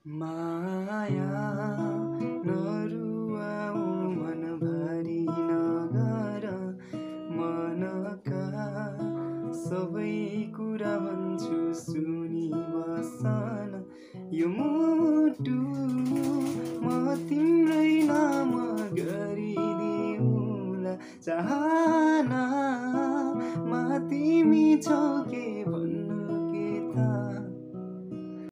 माया नरुवाऊ मनभरि नगर मनका सबै कुरा भन्छु सुनि बसन यो मुटु म तिम्रै नाम गरिदिउँला चाहना मा तिमी छौ के भन्नु